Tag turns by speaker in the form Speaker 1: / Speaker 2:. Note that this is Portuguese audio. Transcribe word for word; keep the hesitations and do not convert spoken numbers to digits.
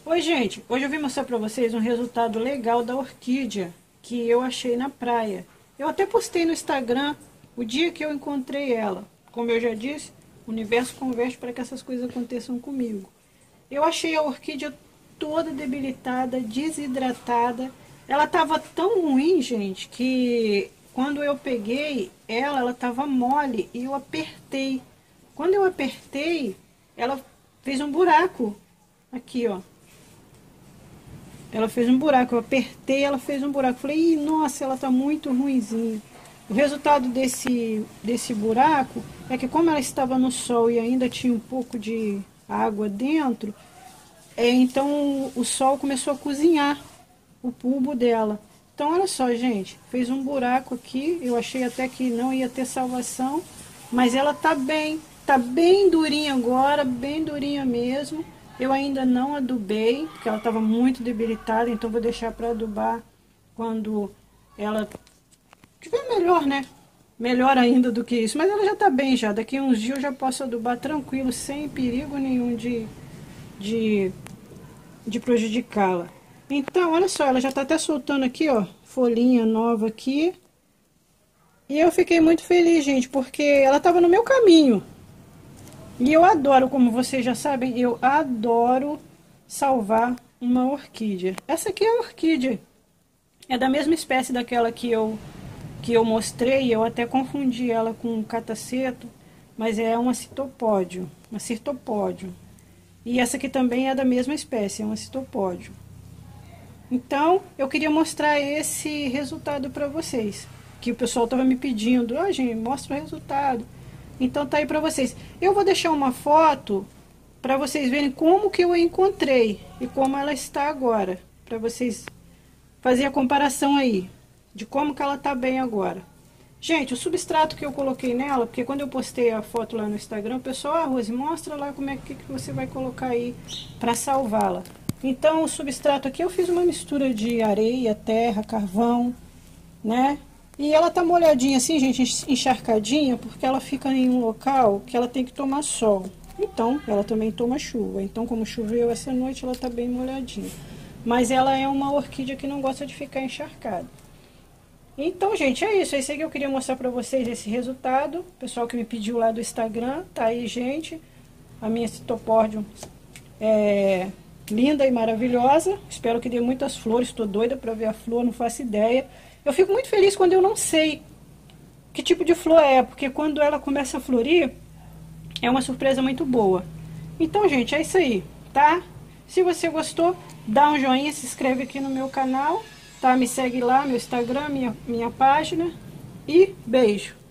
Speaker 1: Oi, gente. Hoje eu vim mostrar pra vocês um resultado legal da orquídea que eu achei na praia. Eu até postei no Instagram o dia que eu encontrei ela. Como eu já disse, o universo converge para que essas coisas aconteçam comigo. Eu achei a orquídea toda debilitada, desidratada. Ela estava tão ruim, gente, que quando eu peguei ela, ela estava mole e eu apertei. Quando eu apertei, ela fez um buraco aqui, ó. Ela fez um buraco, eu apertei, ela fez um buraco. Falei, Ih, nossa, ela tá muito ruinzinha. O resultado desse, desse buraco é que como ela estava no sol e ainda tinha um pouco de água dentro, é, então o sol começou a cozinhar o bulbo dela. Então olha só, gente, fez um buraco aqui, eu achei até que não ia ter salvação, mas ela tá bem, tá bem durinha agora, bem durinha mesmo. Eu ainda não adubei, porque ela estava muito debilitada, então vou deixar para adubar quando ela estiver melhor, né? Melhor ainda do que isso. Mas ela já está bem já. Daqui a uns dias eu já posso adubar tranquilo, sem perigo nenhum de, de, de prejudicá-la. Então, olha só, ela já está até soltando aqui, ó, folhinha nova aqui. E eu fiquei muito feliz, gente, porque ela estava no meu caminho. E eu adoro, como vocês já sabem, eu adoro salvar uma orquídea. Essa aqui é a orquídea. É da mesma espécie daquela que eu, que eu mostrei. Eu até confundi ela com um cataceto, mas é uma citopódio, uma cirtopódio. E essa aqui também é da mesma espécie, é uma citopódio. Então, eu queria mostrar esse resultado para vocês. Que o pessoal estava me pedindo, ah, gente, mostra o resultado. Então tá aí pra vocês. Eu vou deixar uma foto pra vocês verem como que eu a encontrei e como ela está agora, pra vocês fazerem a comparação aí de como que ela tá bem agora. Gente, o substrato que eu coloquei nela, porque quando eu postei a foto lá no Instagram, o pessoal, ah, Rose, mostra lá como é que, que você vai colocar aí pra salvá-la. Então o substrato aqui eu fiz uma mistura de areia, terra, carvão, né? E ela tá molhadinha assim, gente, encharcadinha, porque ela fica em um local que ela tem que tomar sol. Então, ela também toma chuva. Então, como choveu essa noite, ela tá bem molhadinha. Mas ela é uma orquídea que não gosta de ficar encharcada. Então, gente, é isso. É isso aí que eu queria mostrar pra vocês, esse resultado. O pessoal que me pediu lá do Instagram, tá aí, gente. A minha citopórdio é linda e maravilhosa. Espero que dê muitas flores. Tô doida pra ver a flor, não faço ideia. Eu fico muito feliz quando eu não sei que tipo de flor é, porque quando ela começa a florir, é uma surpresa muito boa. Então, gente, é isso aí, tá? Se você gostou, dá um joinha, se inscreve aqui no meu canal, tá? Me segue lá, meu Instagram, minha, minha página. E beijo!